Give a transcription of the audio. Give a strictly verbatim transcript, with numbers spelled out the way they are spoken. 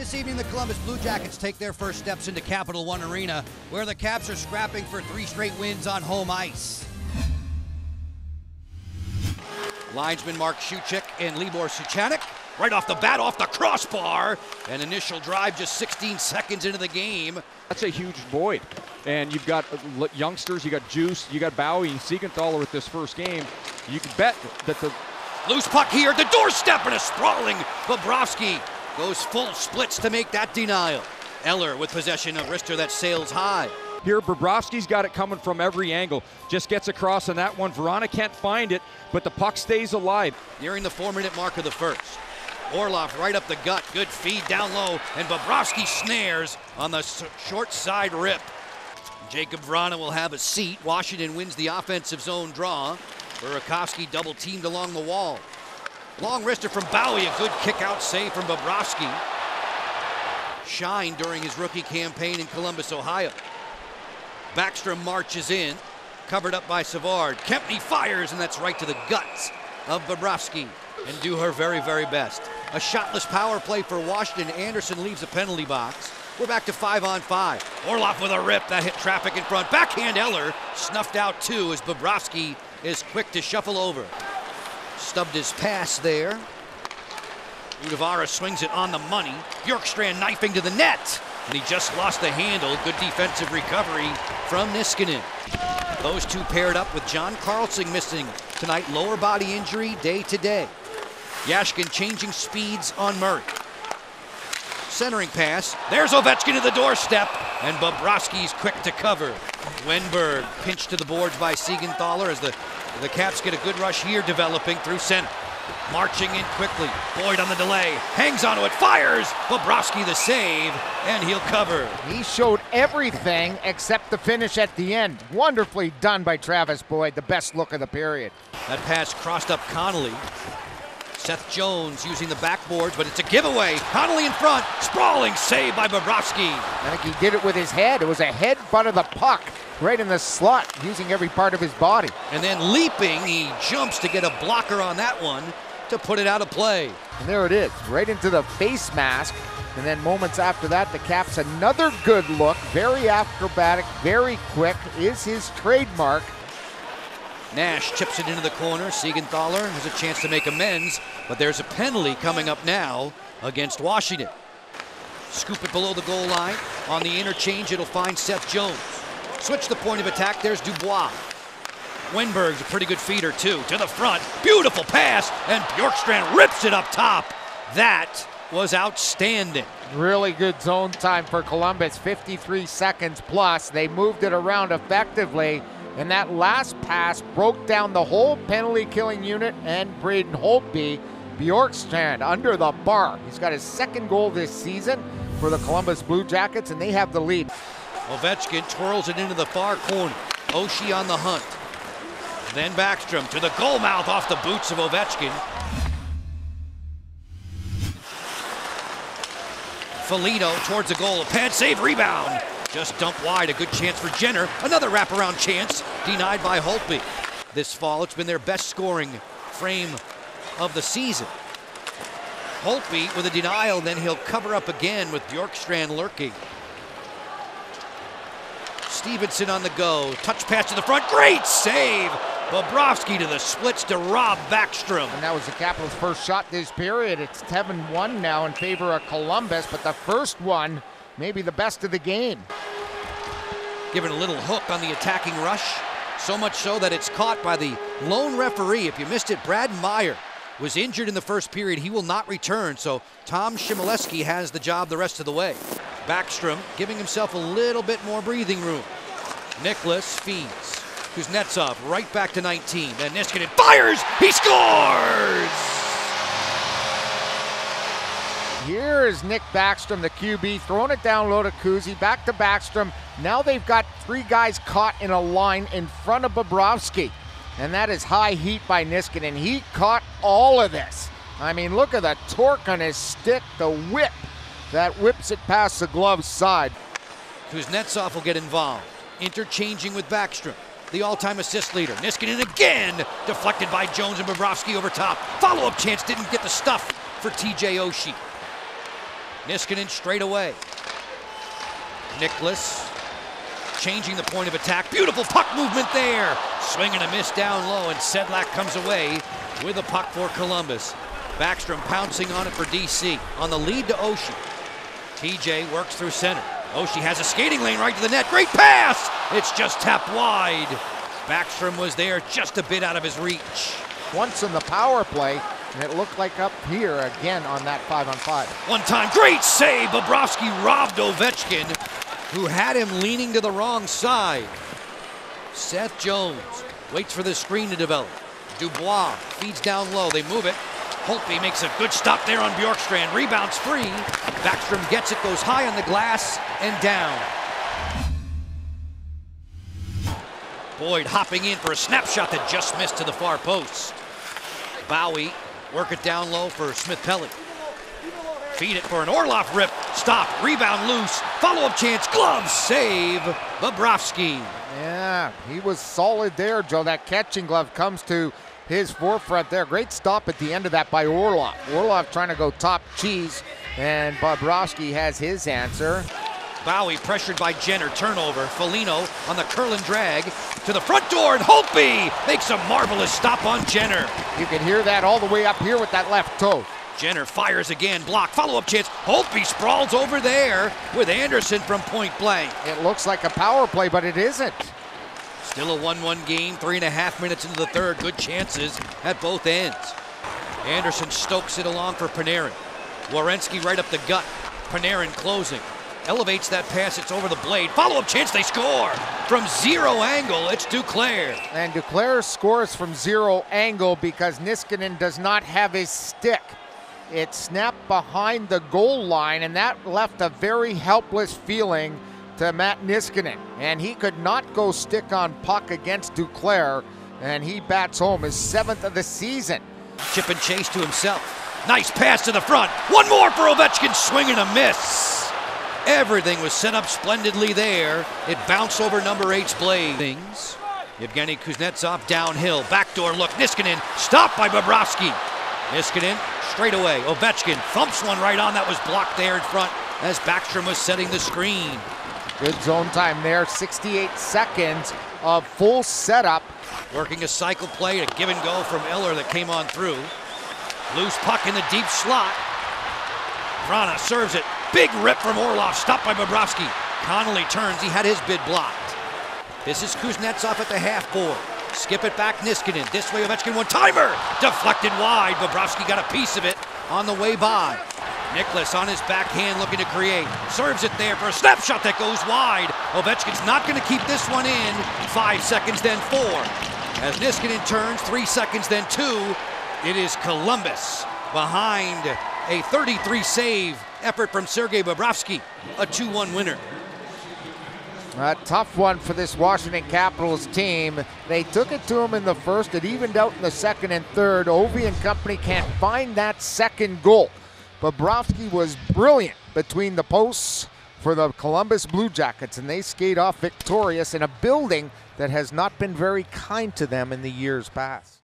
This evening, the Columbus Blue Jackets take their first steps into Capital One Arena, where the Caps are scrapping for three straight wins on home ice. Linesman Mark Shuchik and Libor Suchanek, right off the bat, off the crossbar. An initial drive just sixteen seconds into the game. That's a huge void. And you've got youngsters, you got Juice, you got Bowie and Siegenthaler with this first game. You can bet that the... Loose puck here, the doorstep, and a sprawling Bobrovsky goes full splits to make that denial. Eller with possession of wrister that sails high. Here, Bobrovsky's got it coming from every angle. Just gets across on that one. Verona can't find it, but the puck stays alive. Nearing the four-minute mark of the first. Orlov right up the gut. Good feed down low, and Bobrovsky snares on the short side rip. Jacob Vrana will have a seat. Washington wins the offensive zone draw. Burakovsky double teamed along the wall. Long wrister from Bowie, a good kick-out save from Bobrovsky. Shined during his rookie campaign in Columbus, Ohio. Backstrom marches in, covered up by Savard. Kempny fires, and that's right to the guts of Bobrovsky, and do her very, very best. A shotless power play for Washington. Anderson leaves the penalty box. We're back to five on five. Orlov with a rip that hit traffic in front. Backhand Eller snuffed out too as Bobrovsky is quick to shuffle over. Stubbed his pass there. Udavara swings it on the money. Bjorkstrand knifing to the net. And he just lost the handle. Good defensive recovery from Niskanen. Those two paired up with John Carlson missing tonight. Lower body injury day to day. Yashkin changing speeds on Murray. Centering pass. There's Ovechkin to the doorstep. And Bobrovsky's quick to cover. Wenberg pinched to the boards by Siegenthaler as the, the Caps get a good rush here developing through center. Marching in quickly. Boyd on the delay. Hangs onto it. Fires. Bobrovsky the save. And he'll cover. He showed everything except the finish at the end. Wonderfully done by Travis Boyd. The best look of the period. That pass crossed up Connolly. Seth Jones using the backboards, but it's a giveaway. Connolly in front. Sprawling save by Bobrovsky. I think he did it with his head. It was a headbutt of the puck right in the slot, using every part of his body. And then leaping, he jumps to get a blocker on that one to put it out of play. And there it is, right into the face mask. And then moments after that, the Caps another good look. Very acrobatic, very quick, is his trademark. Nash chips it into the corner. Siegenthaler has a chance to make amends, but there's a penalty coming up now against Washington. Scoop it below the goal line. On the interchange, it'll find Seth Jones. Switch the point of attack. There's Dubois. Wenberg's a pretty good feeder, too. To the front. Beautiful pass, and Bjorkstrand rips it up top. That was outstanding. Really good zone time for Columbus. fifty-three seconds plus. They moved it around effectively. And that last pass broke down the whole penalty-killing unit and Braden Holtby. Bjorkstrand under the bar. He's got his second goal this season for the Columbus Blue Jackets, and they have the lead. Ovechkin twirls it into the far corner. Oshie on the hunt. Then Backstrom to the goal mouth off the boots of Ovechkin. Foligno towards the goal. A pad save, rebound. Just dumped wide, a good chance for Jenner. Another wraparound chance, denied by Holtby. This fall, it's been their best scoring frame of the season. Holtby with a denial, then he'll cover up again with Bjorkstrand lurking. Stevenson on the go, touch pass to the front, great save! Bobrovsky to the splits to Rob Backstrom. And that was the Capitals' first shot this period. It's seven one now in favor of Columbus, but the first one, maybe the best of the game. Given a little hook on the attacking rush, so much so that it's caught by the lone referee. If you missed it, Brad Meyer was injured in the first period. He will not return, so Tom Chmielewski has the job the rest of the way. Backstrom giving himself a little bit more breathing room. Nicholas feeds. Kuznetsov right back to nineteen. Then Niskanen fires! He scores! Here is Nick Backstrom, the Q B, throwing it down low to Kuzi, back to Backstrom. Now they've got three guys caught in a line in front of Bobrovsky. And that is high heat by Niskanen. He caught all of this. I mean, look at the torque on his stick, the whip that whips it past the glove side. Kuznetsov will get involved, interchanging with Backstrom, the all-time assist leader. Niskanen again, deflected by Jones and Bobrovsky over top. Follow-up chance didn't get the stuff for T J Oshie. Niskanen straight away. Nicholas changing the point of attack. Beautiful puck movement there. Swing and a miss down low, and Sedlak comes away with a puck for Columbus. Backstrom pouncing on it for D C. On the lead to Oshie. T J works through center. Oshie has a skating lane right to the net. Great pass! It's just tapped wide. Backstrom was there just a bit out of his reach. Once in the power play, and it looked like up here again on that five on five. One time, great save. Bobrovsky robbed Ovechkin, who had him leaning to the wrong side. Seth Jones waits for the screen to develop. Dubois feeds down low. They move it. Holtby makes a good stop there on Bjorkstrand. Rebounds free. Backstrom gets it, goes high on the glass and down. Boyd hopping in for a snapshot that just missed to the far post. Bowie work it down low for Smith-Pelly. Feed it for an Orlov rip. Stop. Rebound loose. Follow-up chance. Glove save. Bobrovsky. Yeah, he was solid there, Joe. That catching glove comes to his forefront there. Great stop at the end of that by Orlov. Orlov trying to go top cheese, and Bobrovsky has his answer. Bowie pressured by Jenner. Turnover. Foligno on the curl and drag to the front door, and Holtby makes a marvelous stop on Jenner. You can hear that all the way up here with that left toe. Jenner fires again. Block. Follow-up chance. Holtby sprawls over there with Anderson from point blank. It looks like a power play, but it isn't. Still a one one game, three and a half minutes into the third. Good chances at both ends. Anderson stokes it along for Panarin. Werenski right up the gut. Panarin closing. Elevates that pass, it's over the blade. Follow-up chance, they score! From zero angle, it's Duclair. And Duclair scores from zero angle because Niskanen does not have his stick. It snapped behind the goal line, and that left a very helpless feeling to Matt Niskanen. And he could not go stick on puck against Duclair, and he bats home his seventh of the season. Chip and chase to himself. Nice pass to the front. One more for Ovechkin, swing and a miss. Everything was set up splendidly there. It bounced over number eight's blade. Things. Evgeny Kuznetsov downhill. Backdoor look. Niskanen stopped by Bobrovsky. Niskanen straight away. Ovechkin thumps one right on. That was blocked there in front as Backstrom was setting the screen. Good zone time there. sixty-eight seconds of full setup. Working a cycle play, a give and go from Eller that came on through. Loose puck in the deep slot. Vrana serves it. Big rip from Orlov, stopped by Bobrovsky. Connolly turns, he had his bid blocked. This is Kuznetsov at the half board. Skip it back, Niskanen. This way, Ovechkin, one-timer! Deflected wide. Bobrovsky got a piece of it on the way by. Nicholas on his backhand looking to create. Serves it there for a snapshot that goes wide. Ovechkin's not going to keep this one in. Five seconds, then four. As Niskanen turns, three seconds, then two. It is Columbus behind a thirty-three save effort from Sergei Bobrovsky, a two one winner. A tough one for this Washington Capitals team. They took it to him in the first. It evened out in the second and third. Ovi and company can't find that second goal. Bobrovsky was brilliant between the posts for the Columbus Blue Jackets, and they skate off victorious in a building that has not been very kind to them in the years past.